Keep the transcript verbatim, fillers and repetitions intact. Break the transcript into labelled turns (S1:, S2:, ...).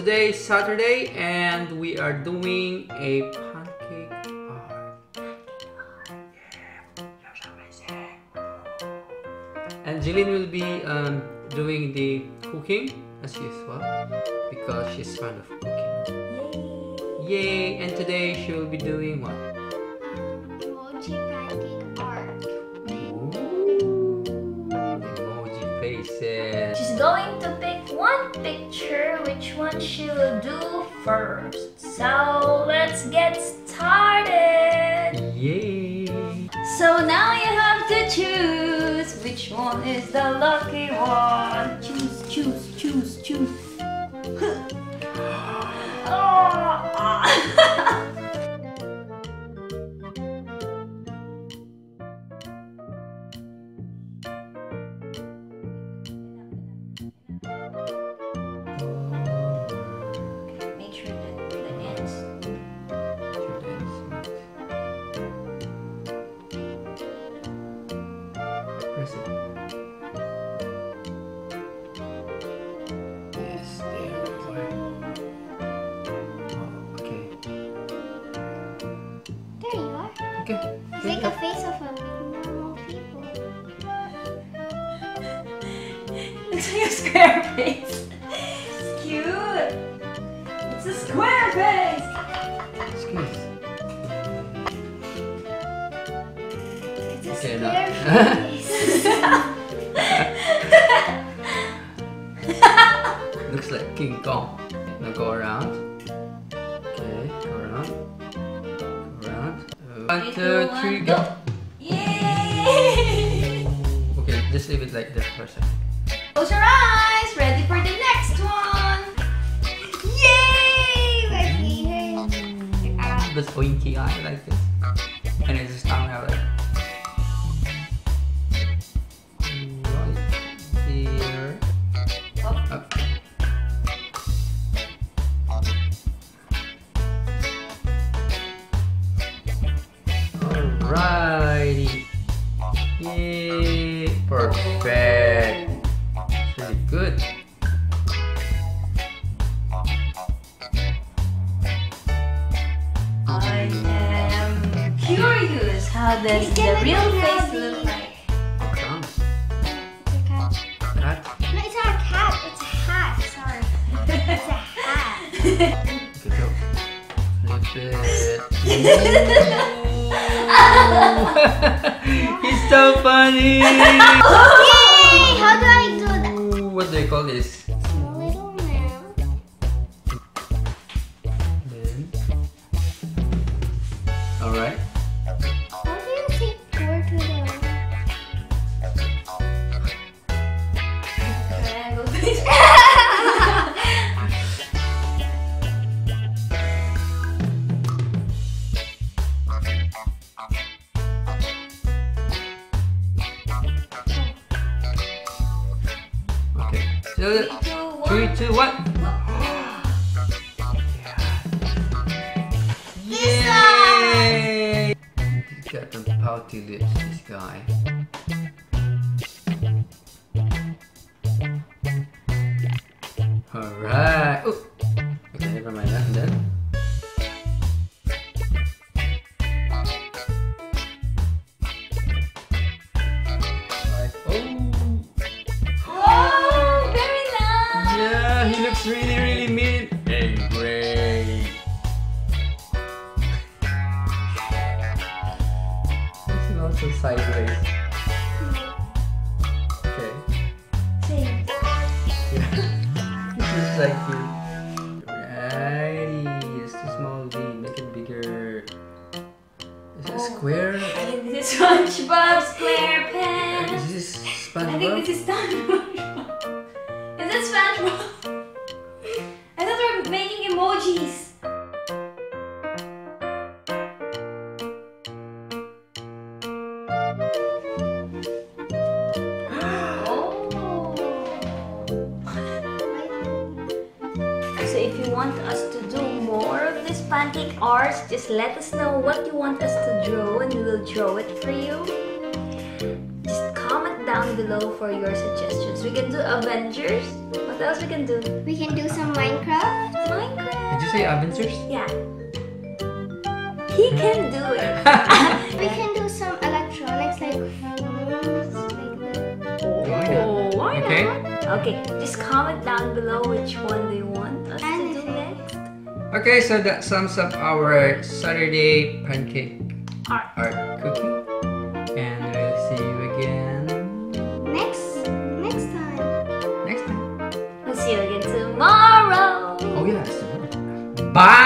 S1: today is Saturday and we are doing a pancake art. And Jillian will be um, doing the cooking as usual because she's fond of cooking. Yay! Yay! And today she will be doing what?
S2: Emoji pancake art.
S1: Ooh, emoji faces.
S3: She's going to pick one picture, which one she will do first. So let's get started.
S1: Yay!
S3: So now you have to choose which one is the lucky one. Choose, choose, choose, choose. Oh. Make sure that the ends.
S1: Press it. Yes, there we go. Oh, okay.
S2: There you are.
S1: Okay.
S2: It's like a face of a normal people.
S3: Looks like a square face. It's cute. It's a square face.
S1: Excuse.
S2: It's a
S1: Okay,
S2: square
S1: now.
S2: face.
S1: Looks like King Kong. Now go around. Okay, go around. Go around. One, two, three, go.
S3: Yay!
S1: Okay, just leave it like this for a second.
S3: Close your eyes. Ready for the next one. Yay!
S2: My favorite.
S1: This pointy eye like this. And it's just tongue out like right here.
S3: Up.
S1: Up. Alrighty. Yay! Perfect. It's really good.
S3: I am curious. How does
S2: You
S3: the
S2: can
S3: real
S2: look
S3: face
S2: at
S3: look
S2: the-
S3: like?
S1: Crumbs.
S2: It's a cat.
S1: Cut.
S2: No, it's not a cat. It's a hat. Sorry. It's a hat.
S1: Okay, go. Flip it. He's so funny!
S2: Yay! How do I do that?
S1: Ooh, what do you call this?
S2: A little mouse.
S1: Then. Alright.
S2: How do you take four to the
S3: Triangle face.
S1: Okay. So,
S3: Three, two, one.
S1: three, two, one. Yay! He's got some pouty lips, this guy. Alright. Ooh. Okay, never mind that. And then. Right. Oh!
S3: Oh, very nice.
S1: Yeah, he looks really, really mean and great. This is also sideways. Okay.
S3: Same.
S1: Yeah. This looks like you. Righty. It's too small V. Make it bigger. Is it a square?
S3: I think this is SpongeBob SquarePants.
S1: Is this
S3: I think
S1: SpongeBob?
S3: this is SpongeBob. Is this SpongeBob? I thought we were making emojis. So if you want us to do more of this pancake arts, just let us know what you want us to draw and we will draw it for you. Just comment down down below for your suggestions. We can do Avengers. What else we can do?
S2: We can do some Minecraft.
S3: Minecraft.
S1: Did you say Avengers?
S3: Yeah. He can do it.
S2: We can do some electronics like phones, like that.
S3: Oh, why not?
S1: Okay.
S3: Okay, just comment down below which one do you want us to do
S2: Anything.
S3: next.
S1: Okay, so that sums up our Saturday pancake
S3: Art.
S1: art cooking. And we'll see you again
S2: Next, next time.
S1: next time.
S3: We'll see you again tomorrow.
S1: Oh, yes. Bye!